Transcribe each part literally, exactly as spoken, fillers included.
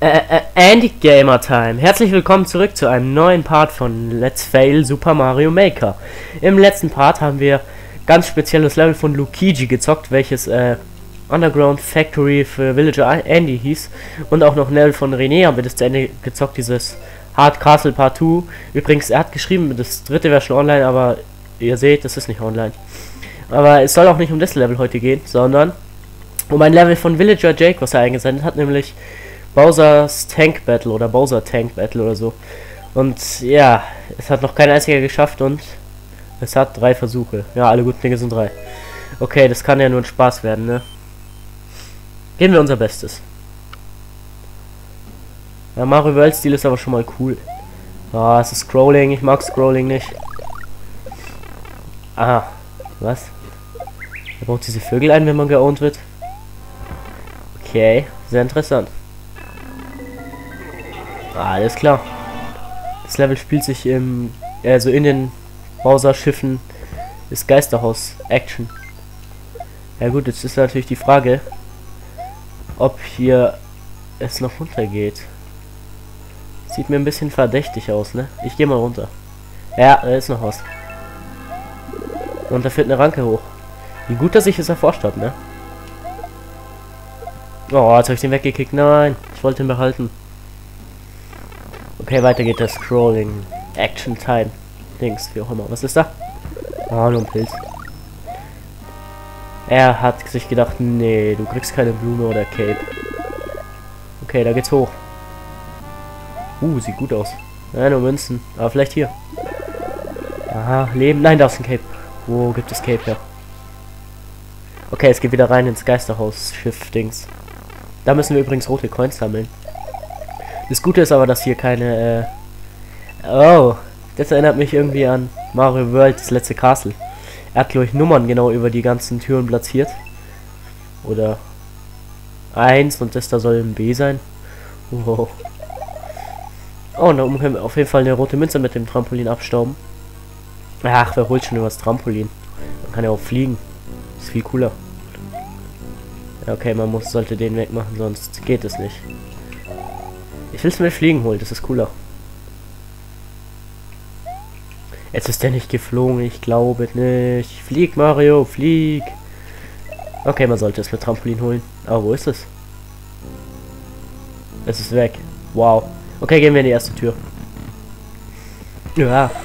Äh, äh, Andy Gamer Time. Herzlich willkommen zurück zu einem neuen Part von Let's Fail Super Mario Maker. Im letzten Part haben wir ganz spezielles Level von Luigi gezockt, welches äh, Underground Factory für Villager Andy hieß. Und auch noch ein Level von René haben wir das zu Ende gezockt, dieses Hard Castle Part zwei. Übrigens, er hat geschrieben, das dritte wäre schon online, aber ihr seht, das ist nicht online. Aber es soll auch nicht um das Level heute gehen, sondern um ein Level von Villager Jake, was er eingesendet hat, nämlich Bowser's Tank Battle oder Bowser Tank Battle oder so. Und ja, es hat noch kein einziger geschafft und es hat drei Versuche. Ja, alle guten Dinge sind drei. Okay, das kann ja nur ein Spaß werden, ne? Geben wir unser Bestes. Ja, Mario World Stil ist aber schon mal cool. Ah, es ist Scrolling, ich mag Scrolling nicht. Ah, was? Er baut diese Vögel ein, wenn man geowned wird. Okay, sehr interessant. Alles klar. Das Level spielt sich im, also in den Bowser-Schiffen des Geisterhaus-Action. Ja gut, jetzt ist natürlich die Frage, ob hier es noch runtergeht. Sieht mir ein bisschen verdächtig aus, ne? Ich gehe mal runter. Ja, da ist noch was. Und da führt eine Ranke hoch. Wie gut, dass ich es erforscht habe, ne? Oh, jetzt habe ich den weggekickt. Nein, ich wollte ihn behalten. Okay, weiter geht das Scrolling. Action Time. Dings, wie auch immer. Was ist da? Oh, nur ein Pilz. Er hat sich gedacht, nee, du kriegst keine Blume oder Cape. Okay, da geht's hoch. Uh, sieht gut aus. Ja, nur Münzen. Aber vielleicht hier. Aha, Leben. Nein, da ist ein Cape. Wo gibt es Cape her? Okay, es geht wieder rein ins Geisterhaus-Schiff-Dings. Da müssen wir übrigens rote Coins sammeln. Das Gute ist aber, dass hier keine... Äh oh, das erinnert mich irgendwie an Mario World, das letzte Castle. Er hat, glaube ich, Nummern genau über die ganzen Türen platziert. Oder eins und das da soll ein B sein. Wow. Oh, und da oben können wir auf jeden Fall eine rote Münze mit dem Trampolin abstauben. Ach, wer holt schon über das Trampolin? Man kann ja auch fliegen. Ist viel cooler. Okay, man muss sollte den wegmachen, sonst geht es nicht. Ich will es mir fliegen holen, das ist cooler. Jetzt ist der nicht geflogen, ich glaube nicht. Flieg, Mario, flieg. Okay, man sollte es mit Trampolin holen. Aber wo ist es? Es ist weg. Wow. Okay, gehen wir in die erste Tür. Ja.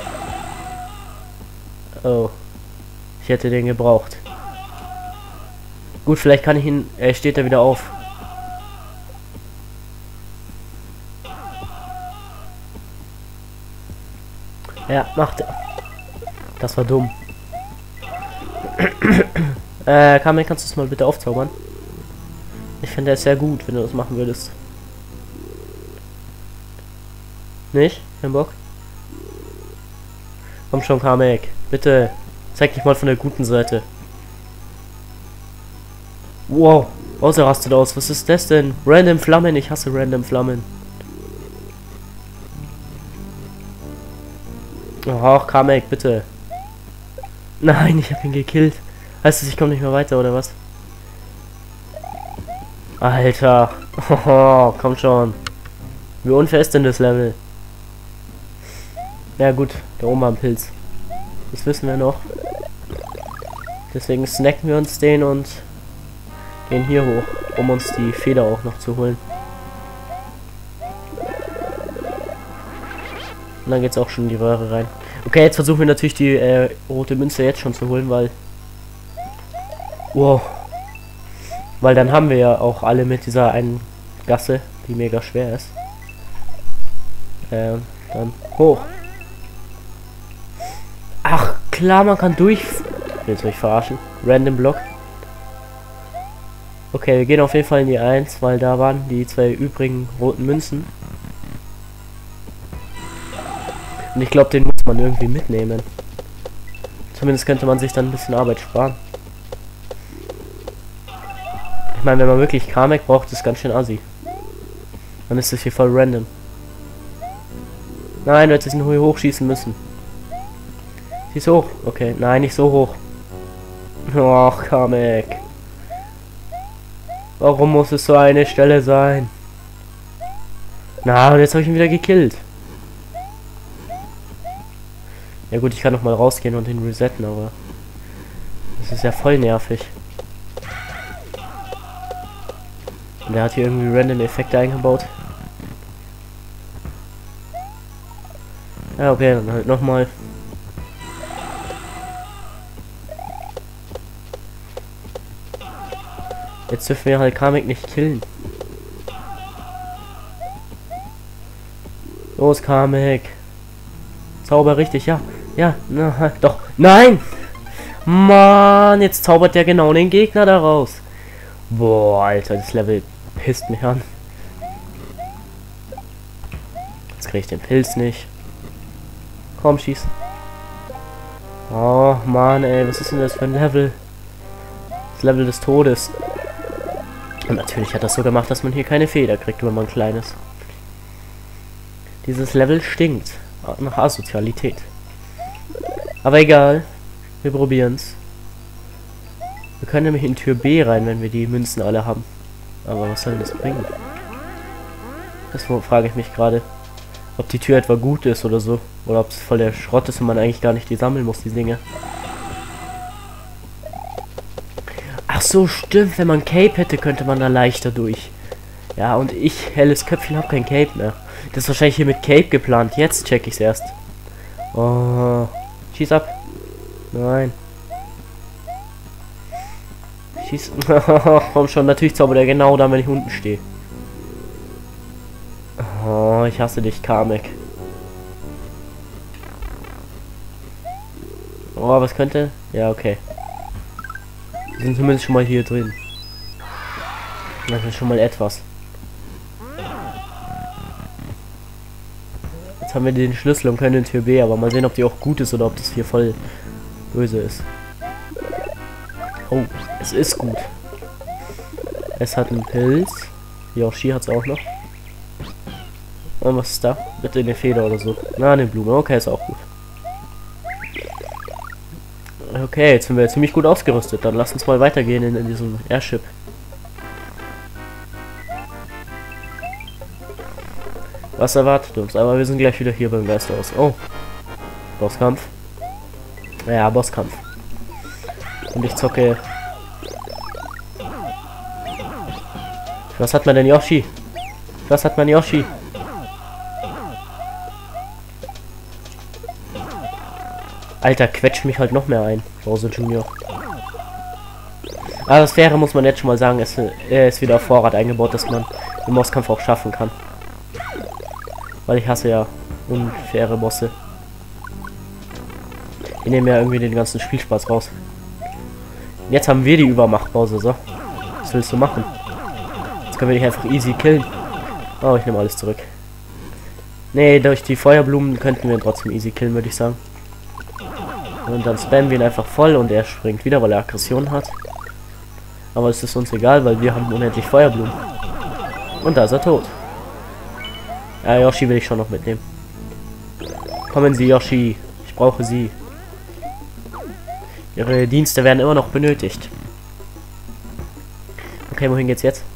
Oh. Ich hätte den gebraucht. Gut, vielleicht kann ich ihn... Er steht da wieder auf. Ja, macht er. Das war dumm. äh, Carmen, kannst du es mal bitte aufzaubern? Ich finde es sehr gut, wenn du das machen würdest. Nicht? Kein Bock? Komm schon, Kamek. Bitte. Zeig dich mal von der guten Seite. Wow. Außer rastet aus. Was ist das denn? Random Flammen. Ich hasse Random Flammen. Ach, Kamek, bitte. Nein, ich habe ihn gekillt. Heißt es, ich komme nicht mehr weiter, oder was? Alter. Oh, komm schon. Wie unfair ist denn das Level? Ja gut, da oben war ein Pilz. Das wissen wir noch. Deswegen snacken wir uns den und gehen hier hoch, um uns die Feder auch noch zu holen. Und dann geht's auch schon in die Röhre rein. Okay, jetzt versuchen wir natürlich die äh, rote Münze jetzt schon zu holen, weil... Wow. Weil dann haben wir ja auch alle mit dieser einen Gasse, die mega schwer ist. Ähm, dann hoch. Ach, klar, man kann durch... Willst du mich verarschen? Random Block. Okay, wir gehen auf jeden Fall in die eins, weil da waren die zwei übrigen roten Münzen. Und ich glaube, den muss man irgendwie mitnehmen. Zumindest könnte man sich dann ein bisschen Arbeit sparen. Ich meine, wenn man wirklich Kamek braucht, ist ganz schön assi. Dann ist das hier voll random. Nein, du hättest ihn hier hochschießen müssen. Sie ist hoch. Okay, nein, nicht so hoch. Och, Kamek. Warum muss es so eine Stelle sein? Na, und jetzt habe ich ihn wieder gekillt. Ja gut, ich kann noch mal rausgehen und ihn resetten, aber das ist ja voll nervig. Und er hat hier irgendwie random Effekte eingebaut. Ja, okay, dann halt nochmal. Jetzt dürfen wir halt Kamek nicht killen. Los, Kamek. Zauber richtig, ja. Ja, na, doch. Nein! Mann, jetzt zaubert der genau den Gegner da raus. Boah, Alter, das Level pisst mich an. Jetzt kriege ich den Pilz nicht. Komm, schieß. Oh, Mann, ey, was ist denn das für ein Level? Das Level des Todes. Und natürlich hat das so gemacht, dass man hier keine Feder kriegt, wenn man klein ist. Dieses Level stinkt nach Asozialität. Aber egal. Wir probieren's. Wir können nämlich in Tür B rein, wenn wir die Münzen alle haben. Aber was soll denn das bringen? Das frage ich mich gerade. Ob die Tür etwa gut ist oder so. Oder ob es voll der Schrott ist und man eigentlich gar nicht die sammeln muss, die Dinge. Ach so, stimmt. Wenn man Cape hätte, könnte man da leichter durch. Ja, und ich, helles Köpfchen, habe kein Cape mehr. Das ist wahrscheinlich hier mit Cape geplant. Jetzt check ich's erst. Oh. Schieß ab. Nein. Schieß. Komm schon, natürlich zaubert er genau da, wenn ich unten stehe. Oh, ich hasse dich, Kamek. Oh, was könnte? Ja, okay. Wir sind zumindest schon mal hier drin. Das ist schon mal etwas. Jetzt haben wir den Schlüssel und können in Tür B, aber mal sehen, ob die auch gut ist oder ob das hier voll böse ist. Oh, es ist gut. Es hat einen Pilz. Yoshi hat es auch noch. Und was ist da? Bitte eine Feder oder so. Na, eine Blume. Okay, ist auch gut. Okay, jetzt sind wir ziemlich gut ausgerüstet. Dann lass uns mal weitergehen in, in diesem Airship. Was erwartet uns? Aber wir sind gleich wieder hier beim Geisterhaus. Oh. Bosskampf. Ja, Bosskampf. Und ich zocke. Was hat man denn Yoshi? Was hat man Yoshi? Alter, quetscht mich halt noch mehr ein. Bowser Junior. Aber das Faire muss man jetzt schon mal sagen, ist, äh, ist wieder auf Vorrat eingebaut, dass man den Bosskampf auch schaffen kann. Weil ich hasse ja unfaire Bosse. Die nehmen ja irgendwie den ganzen Spielspaß raus. Und jetzt haben wir die Übermacht, Bowser, so. Was willst du machen? Jetzt können wir dich einfach easy killen. Oh, ich nehme alles zurück. Nee, durch die Feuerblumen könnten wir ihn trotzdem easy killen, würde ich sagen. Und dann spammen wir ihn einfach voll und er springt wieder, weil er Aggression hat. Aber es ist uns egal, weil wir haben unendlich Feuerblumen. Und da ist er tot. Ja, Yoshi will ich schon noch mitnehmen. Kommen Sie, Yoshi. Ich brauche Sie. Ihre Dienste werden immer noch benötigt. Okay, wohin geht's jetzt?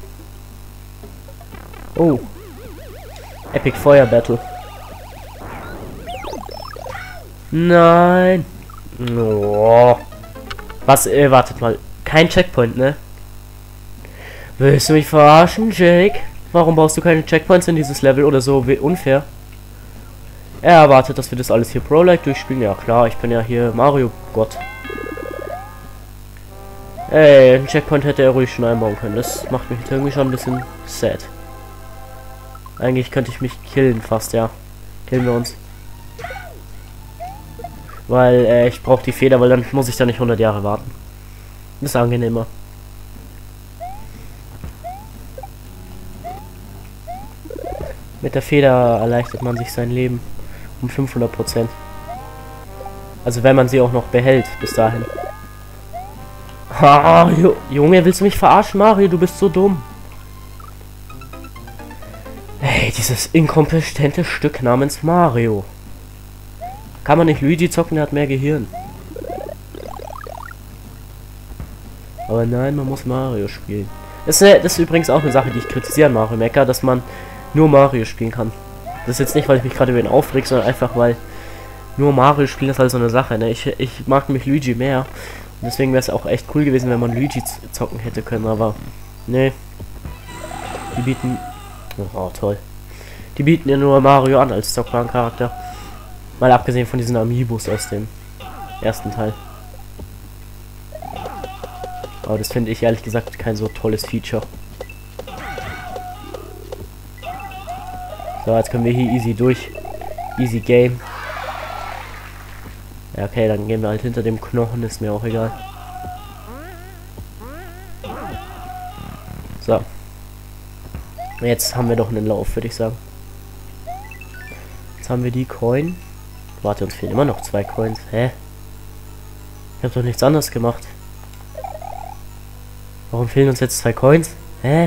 Oh. Epic Feuer Battle. Nein. Oh. Was? Äh, wartet mal. Kein Checkpoint, ne? Willst du mich verarschen, Jake? Warum baust du keine Checkpoints in dieses Level oder so unfair? Er erwartet, dass wir das alles hier Pro-like durchspielen. Ja klar, ich bin ja hier Mario Gott. Ey, ein Checkpoint hätte er ruhig schon einbauen können. Das macht mich irgendwie schon ein bisschen sad. Eigentlich könnte ich mich killen fast, ja. Killen wir uns. Weil äh, ich brauche die Feder, weil dann muss ich da nicht hundert Jahre warten. Das ist angenehmer. Mit der Feder erleichtert man sich sein Leben um fünfhundert Prozent. Also wenn man sie auch noch behält bis dahin. Ah, Junge, willst du mich verarschen, Mario? Du bist so dumm. Ey, dieses inkompetente Stück namens Mario. Kann man nicht Luigi zocken, der hat mehr Gehirn. Aber nein, man muss Mario spielen. Das ist, das ist übrigens auch eine Sache, die ich kritisiere an Mario Maker, dass man nur Mario spielen kann. Das ist jetzt nicht, weil ich mich gerade über ihn aufreg, sondern einfach, weil nur Mario spielen ist halt so eine Sache, ne? Ich, ich mag nämlich Luigi mehr. Und deswegen wäre es auch echt cool gewesen, wenn man Luigi zocken hätte können, aber ne. Die bieten... Oh, toll. Die bieten ja nur Mario an als zockbaren Charakter. Mal abgesehen von diesen Amiibos aus dem ersten Teil. Aber das finde ich ehrlich gesagt kein so tolles Feature. So, jetzt können wir hier easy durch. Easy Game. Ja, okay, dann gehen wir halt hinter dem Knochen, ist mir auch egal. So. Jetzt haben wir doch einen Lauf, würde ich sagen. Jetzt haben wir die Coin. Warte, uns fehlen immer noch zwei Coins. Hä? Ich habe doch nichts anderes gemacht. Warum fehlen uns jetzt zwei Coins? Hä?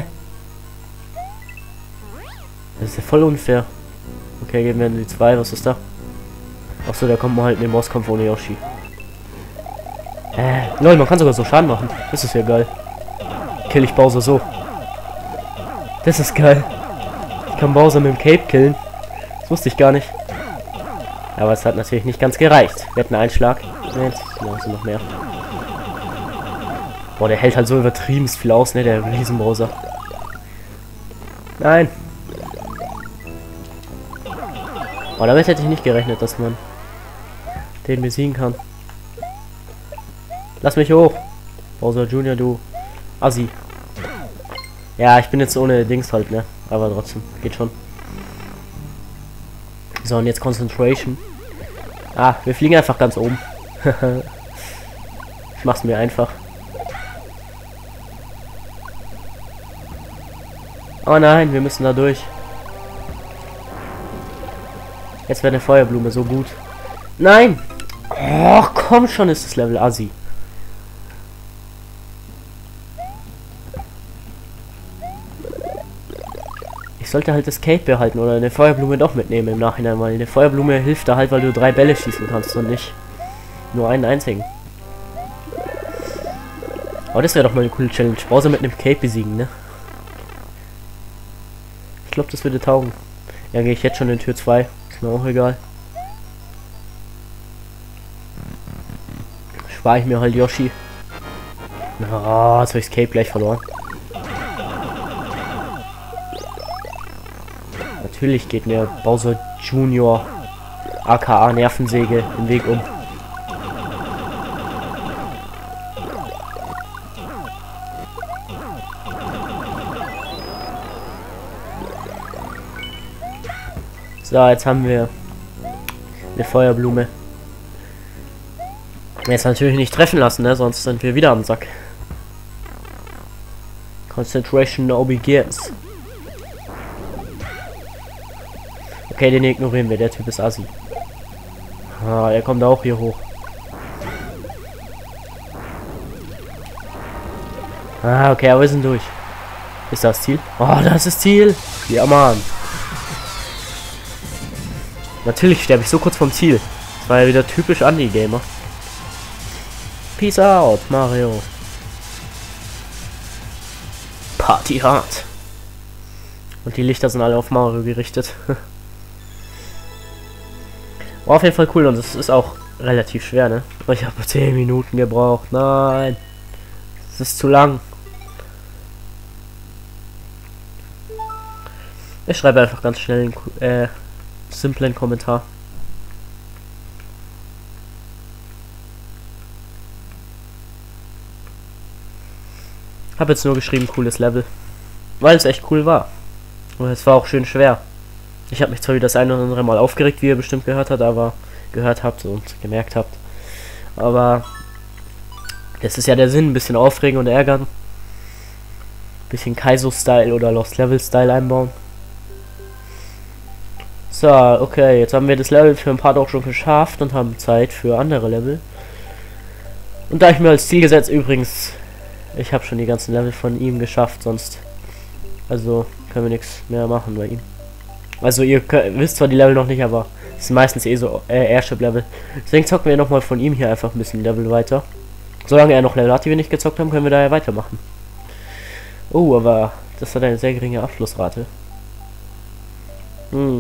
Das ist ja voll unfair. Okay, geben wir die zwei. Was ist da? Achso, da kommt man halt in den Bosskampf ohne Yoshi. Äh, lol, man kann sogar so Schaden machen. Das ist ja geil. Kill ich Bowser so. Das ist geil. Ich kann Bowser mit dem Cape killen. Das wusste ich gar nicht. Aber es hat natürlich nicht ganz gereicht. Wir hatten einen Einschlag. Ne, jetzt sind noch mehr. Boah, der hält halt so übertrieben viel aus, ne, der Riesen-Bowser. Nein. Oh, damit hätte ich nicht gerechnet, dass man den besiegen kann. Lass mich hoch. Bowser Junior, du Assi. Ja, ich bin jetzt ohne Dings halt, ne? Aber trotzdem, geht schon. So, und jetzt Concentration. Ah, wir fliegen einfach ganz oben. Ich mach's mir einfach. Oh nein, wir müssen da durch. Jetzt wäre eine Feuerblume so gut. Nein! Oh, komm schon, ist das Level Assi. Ich sollte halt das Cape behalten oder eine Feuerblume doch mitnehmen im Nachhinein, weil eine Feuerblume hilft da halt, weil du drei Bälle schießen kannst und nicht nur einen einzigen. Aber das wäre doch mal eine coole Challenge. Bowser mit einem Cape besiegen, ne? Ich glaube, das würde taugen. Ja, gehe ich jetzt schon in Tür zwei. Ist mir auch egal. Spare ich mir halt Yoshi. Na, oh, jetzt habe ich das Cape gleich verloren. Natürlich geht mir Bowser Junior aka Nervensäge den Weg um. So, jetzt haben wir eine Feuerblume. Jetzt natürlich nicht treffen lassen, ne? Sonst sind wir wieder am Sack. Concentration now begins. Okay, den ignorieren wir. Der Typ ist Assi. Ah, er kommt auch hier hoch. Ah, okay, aber wir sind durch. Ist das Ziel? Oh, das ist Ziel. Ja, Mann. Natürlich sterbe ich so kurz vom Ziel. Das war ja wieder typisch Anti-Gamer. Peace out, Mario. Party hard. Und die Lichter sind alle auf Mario gerichtet. War auf jeden Fall cool und es ist auch relativ schwer, ne? Ich habe zehn Minuten gebraucht. Nein. Das ist zu lang. Ich schreibe einfach ganz schnell einen äh, simplen Kommentar. Habe jetzt nur geschrieben, cooles Level. Weil es echt cool war. Und es war auch schön schwer. Ich habe mich zwar wieder das eine oder andere Mal aufgeregt, wie ihr bestimmt gehört habt, aber gehört habt und gemerkt habt. Aber das ist ja der Sinn, ein bisschen aufregen und ärgern. Bisschen Kaizo-Style oder Lost Level-Style einbauen. So, okay, jetzt haben wir das Level für ein paar doch schon geschafft und haben Zeit für andere Level. Und da ich mir als Ziel gesetzt, übrigens, ich habe schon die ganzen Level von ihm geschafft, sonst, also können wir nichts mehr machen bei ihm. Also ihr könnt, wisst zwar die Level noch nicht, aber es sind meistens eh so äh, Airship-Level. Deswegen zocken wir nochmal von ihm hier einfach ein bisschen Level weiter. Solange er noch Level hat, die wir nicht gezockt haben, können wir daher weitermachen. Oh, aber das hat eine sehr geringe Abschlussrate. Hm.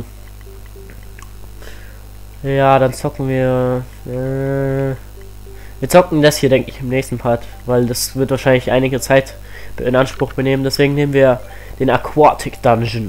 Ja, dann zocken wir... Äh, wir zocken das hier, denke ich, im nächsten Part. Weil das wird wahrscheinlich einige Zeit in Anspruch benehmen. Deswegen nehmen wir den Aquatic Dungeon.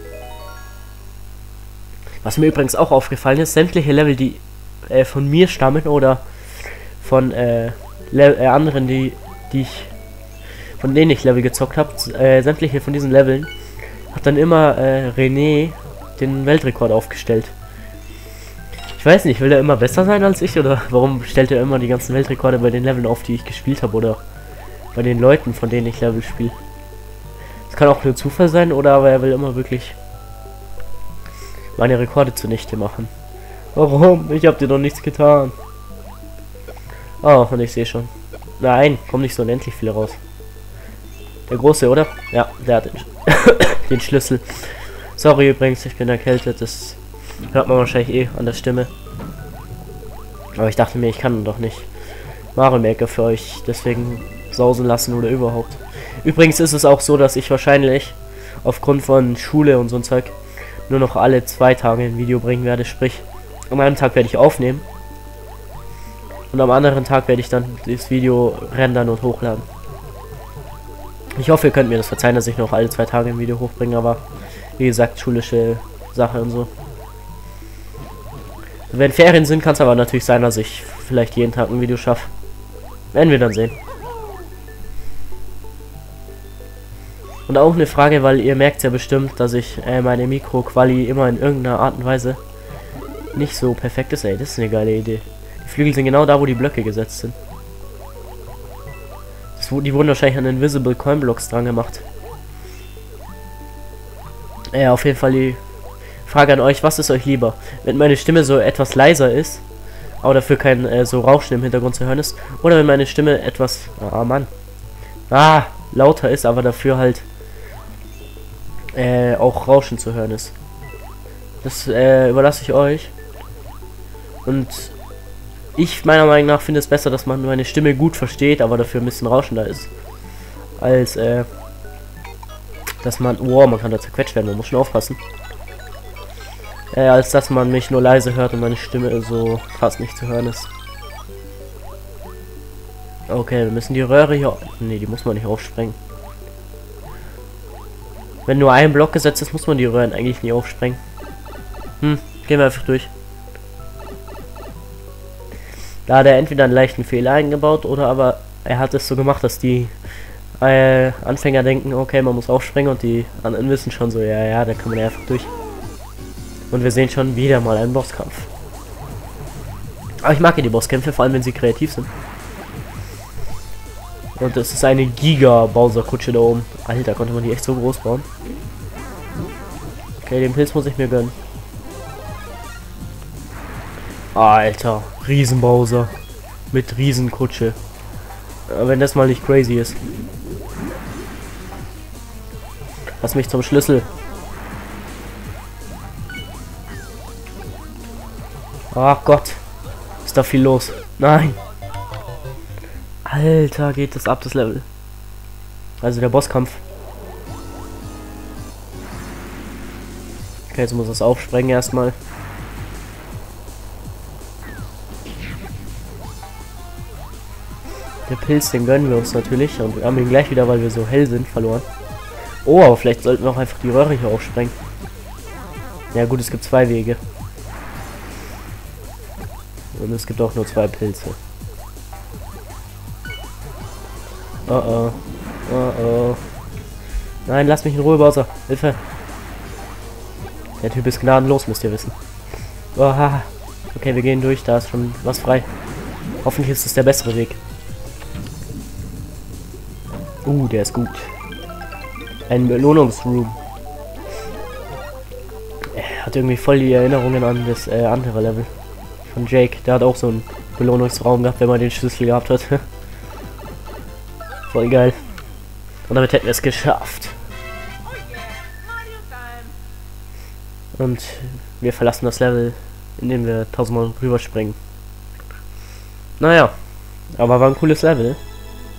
Was mir übrigens auch aufgefallen ist, sämtliche Level, die äh, von mir stammen oder von äh, äh, anderen, die, die ich, von denen ich Level gezockt habe, äh, sämtliche von diesen Leveln, hat dann immer äh, René den Weltrekord aufgestellt. Ich weiß nicht, will er immer besser sein als ich oder warum stellt er immer die ganzen Weltrekorde bei den Leveln auf, die ich gespielt habe oder bei den Leuten, von denen ich Level spiele. Das kann auch nur Zufall sein oder aber er will immer wirklich meine Rekorde zunichte machen. Warum? Ich habe dir doch nichts getan. Oh, und ich sehe schon. Nein, kommen nicht so unendlich viele raus. Der Große, oder? Ja, der hat den, den Schlüssel. Sorry übrigens, ich bin erkältet. Das hört man wahrscheinlich eh an der Stimme. Aber ich dachte mir, ich kann doch nicht Mario Maker für euch deswegen sausen lassen oder überhaupt. Übrigens ist es auch so, dass ich wahrscheinlich aufgrund von Schule und so ein Zeug nur noch alle zwei Tage ein Video bringen werde. Sprich, am einen Tag werde ich aufnehmen und am anderen Tag werde ich dann das Video rendern und hochladen. Ich hoffe, ihr könnt mir das verzeihen, dass ich noch alle zwei Tage ein Video hochbringe, aber wie gesagt, schulische Sache und so. Wenn Ferien sind, kann es aber natürlich sein, dass ich vielleicht jeden Tag ein Video schaffe. Werden wir dann sehen. Und auch eine Frage, weil ihr merkt ja bestimmt, dass ich äh, meine Mikro-Quali immer in irgendeiner Art und Weise nicht so perfekt ist. Ey, das ist eine geile Idee. Die Flügel sind genau da, wo die Blöcke gesetzt sind. Das, die wurden wahrscheinlich an Invisible Coin Blocks dran gemacht. Ja, auf jeden Fall die Frage an euch, was ist euch lieber? Wenn meine Stimme so etwas leiser ist, aber dafür kein äh, so Rauschen im Hintergrund zu hören ist, oder wenn meine Stimme etwas, ah Mann, ah, lauter ist, aber dafür halt äh, auch Rauschen zu hören ist. Das äh, überlasse ich euch. Und ich meiner Meinung nach finde es besser, dass man meine Stimme gut versteht, aber dafür ein bisschen rauschender ist. Als, äh, dass man, wow, man kann da zerquetscht werden, man muss schon aufpassen. Äh, als dass man mich nur leise hört und meine Stimme so fast nicht zu hören ist. Okay, wir müssen die Röhre hier... Ne, die muss man nicht aufsprengen. Wenn nur ein Block gesetzt ist, muss man die Röhren eigentlich nie aufsprengen. Hm, gehen wir einfach durch. Da hat er entweder einen leichten Fehler eingebaut oder aber er hat es so gemacht, dass die äh, Anfänger denken, okay, man muss aufspringen und die anderen wissen schon so, ja, ja, da kann man ja einfach durch. Und wir sehen schon wieder mal einen Bosskampf. Aber ich mag ja die Bosskämpfe, vor allem wenn sie kreativ sind. Und das ist eine Giga-Bowser-Kutsche da oben. Alter, konnte man die echt so groß bauen. Okay, den Pilz muss ich mir gönnen. Alter, Riesen-Bowser. Mit Riesenkutsche. Wenn das mal nicht crazy ist. Lass mich zum Schlüssel. Ach Gott. Ist da viel los. Nein. Alter, geht das ab, das Level. Also der Bosskampf. Okay, jetzt muss es aufsprengen erstmal. Der Pilz, den gönnen wir uns natürlich. Und wir haben ihn gleich wieder, weil wir so hell sind, verloren. Oh, aber vielleicht sollten wir auch einfach die Röhre hier aufsprengen. Ja gut, es gibt zwei Wege. Und es gibt auch nur zwei Pilze. Oh oh. Oh oh. Nein, lass mich in Ruhe, Bowser. Hilfe. Der Typ ist gnadenlos, müsst ihr wissen. Oha. Okay, wir gehen durch. Da ist schon was frei. Hoffentlich ist es der bessere Weg. Uh, der ist gut. Ein Belohnungsroom. Er hat irgendwie voll die Erinnerungen an das äh, andere Level. Von Jake. Der hat auch so einen Belohnungsraum gehabt, wenn man den Schlüssel gehabt hat. Voll geil. Und damit hätten wir es geschafft. Und wir verlassen das Level, indem wir tausendmal rüberspringen. Naja, aber war ein cooles Level.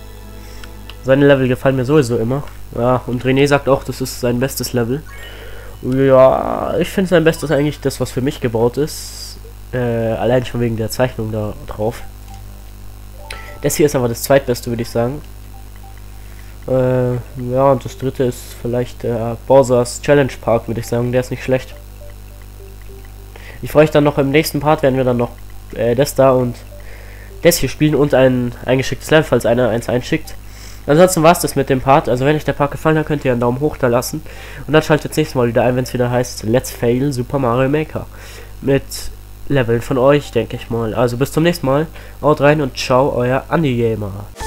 Seine Level gefallen mir sowieso immer. Ja, und René sagt auch, das ist sein bestes Level. Ja, ich finde sein Bestes eigentlich das, was für mich gebaut ist. Äh, allein schon wegen der Zeichnung da drauf. Das hier ist aber das zweitbeste, würde ich sagen. Äh, ja, und das dritte ist vielleicht der Bowser's Challenge Park, würde ich sagen. Der ist nicht schlecht. Ich freue mich dann noch im nächsten Part, werden wir dann noch äh, das da und das hier spielen und ein eingeschicktes Level, falls einer eins einschickt. Ansonsten war es das mit dem Part. Also wenn euch der Part gefallen hat, könnt ihr einen Daumen hoch da lassen. Und dann schaltet das nächste Mal wieder ein, wenn es wieder heißt Let's Fail Super Mario Maker. Mit Leveln von euch, denke ich mal. Also bis zum nächsten Mal. Haut rein und ciao, euer Andi Gamer.